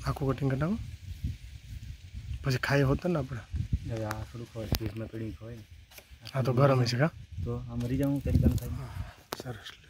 આખું કટિંગ કટાવું પછી ખાઈ હોત ને આપણે હવે આ થોડુંક હોય ફ્રીજમાં પડી હોય ને આ તો ગરમ છે કા તો આ મરી જાઉં તરીકાનું થાય સરસ